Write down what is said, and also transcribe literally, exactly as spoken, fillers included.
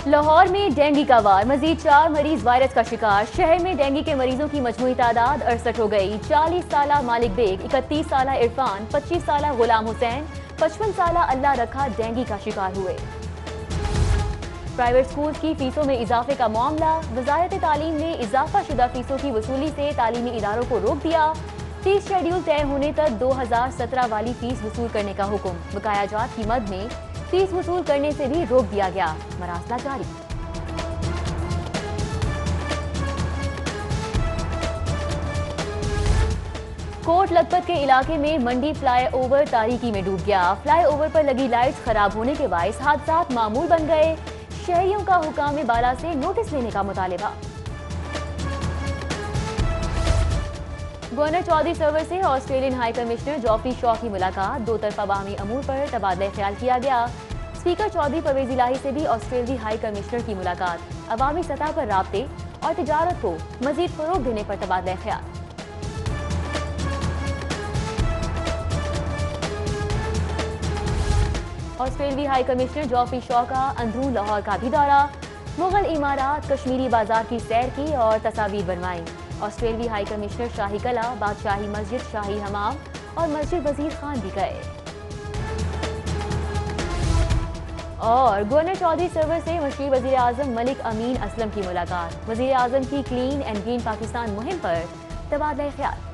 लाहौर में डेंगू का वार, मजीद चार मरीज वायरस का शिकार। शहर में डेंगू के मरीजों की मजमूई तादाद अड़सठ हो गई। चालीस साला मालिक बेग, इकतीस साला इरफान, पच्चीस साला गुलाम हुसैन, पचपन साला अल्लाह रखा डेंगू का शिकार हुए। प्राइवेट स्कूल की फीसों में इजाफे का मामला, वजारत तालीम ने इजाफा शुदा फीसों की वसूली से तालीमी इदारों को रोक दिया। फीस शेड्यूल तय होने तक दो हजार सत्रह वाली फीस वसूल करने का हुक्म। बकाया जात की मद में फीस वसूल करने से भी रोक दिया गया। मरासला जारी। कोट लखपत के इलाके में मंडी फ्लाईओवर तारीकी में डूब गया। फ्लाईओवर पर लगी लाइट्स खराब होने के बायस हादसात मामूल बन गए। शहरियों का हुकाम बाला से नोटिस लेने का मुतालिबा। गवर्नर चौधरी सरवर से Australian high commissioner Geoffrey Shaw की मुलाकात। दो तरफा बाहमी अमूर पर तबादला ख्याल किया गया। स्पीकर चौधरी परवेज इलाही से भी ऑस्ट्रेलियाई हाई कमिश्नर की मुलाकात। अवामी सतह पर राब्ते और तिजारत को मजीद फरोग देने पर तबादला ख्याल। ऑस्ट्रेलियाई हाई कमिश्नर जॉफरी शॉ का अंदरून लाहौर का भी दौरा। मुगल इमारत, कश्मीरी बाजार की सैर की और तस्वीर बनवाई। ऑस्ट्रेलियाई हाई कमिश्नर शाही कला, बादशाही मस्जिद, शाही हमाम और मस्जिद वजीर खान भी गए। और गवर्नर चौधरी सरवर से मशहूर वजीर आजम मलिक अमीन असलम की मुलाकात। वजीर आजम की क्लीन एंड ग्रीन पाकिस्तान मुहिम पर तबादला ख्याल।